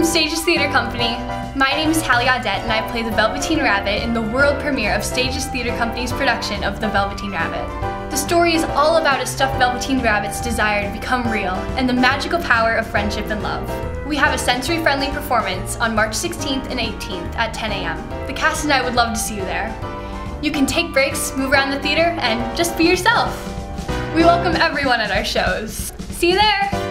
Stages Theatre Company. My name is Hallie Audette and I play the Velveteen Rabbit in the world premiere of Stages Theatre Company's production of The Velveteen Rabbit. The story is all about a stuffed Velveteen Rabbit's desire to become real and the magical power of friendship and love. We have a sensory-friendly performance on March 16th and 18th at 10 a.m. The cast and I would love to see you there. You can take breaks, move around the theater, and just be yourself. We welcome everyone at our shows. See you there!